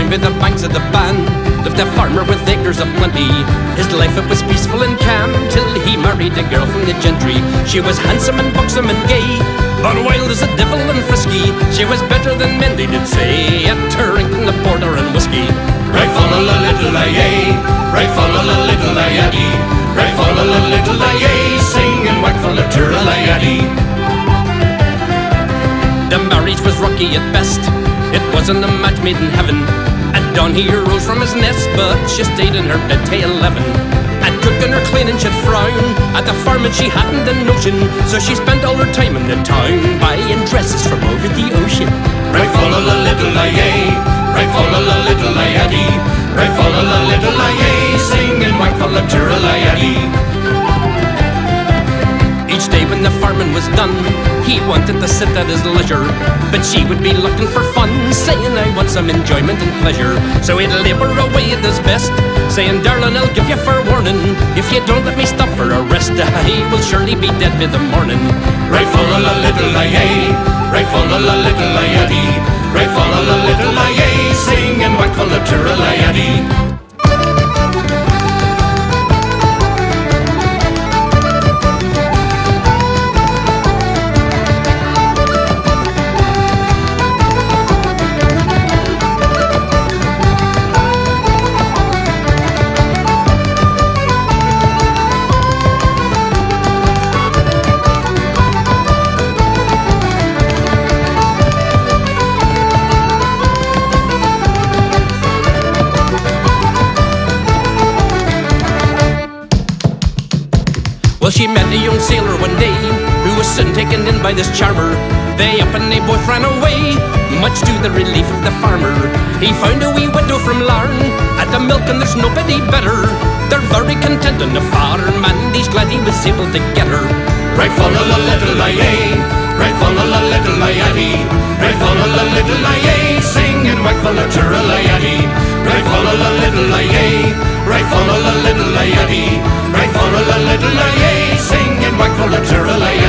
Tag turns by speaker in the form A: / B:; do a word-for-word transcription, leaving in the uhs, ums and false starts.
A: by the banks of the Bann lived a farmer with acres of plenty. His life it was peaceful and calm till he married a girl from the gentry. She was handsome and buxom and gay, but wild as a devil and frisky. She was better than men, they did say, at drinking the porter and whiskey.
B: Right full of a little aye, right full of a little aye, right full of a little aye, singing whack full of turtle-aye.
A: The marriage was rocky at best, it wasn't a match made in heaven. At dawn he arose from his nest, but she stayed in her bed till eleven. At cooking or cleaning she'd frown, at the farming she hadn't a notion, so she spent all her time in the town buying dresses from over the ocean.
B: Right full of a little aye, right full of a little aye, right full of a little aye, singing whack full of turtle-aye.
A: Each day when the farming was done, he wanted to sit at his leisure, but she would be looking for fun, saying I want some enjoyment and pleasure. So he'd labour away at his best, saying darling I'll give you fair warning, if you don't let me stop for a rest, I will surely be dead by the morning.
B: Right full of a little aye, right full of a little aye, right full of a little aye, singing whack full of turtle-aye.
A: Well, she met a young sailor one day who was soon taken in by this charmer. They up and they both ran away, much to the relief of the farmer. He found a wee widow from Larn at the milk, and there's nobody better. They're very content on the farm, and he's glad he was able to get her.
B: Right full of a little aye, right full of a little aye, right full of a little aye, singing whack full of turtle-aye. Right full of a little aye, right full of a little aye, right full of a little aye, singing whack full of turtle-aye.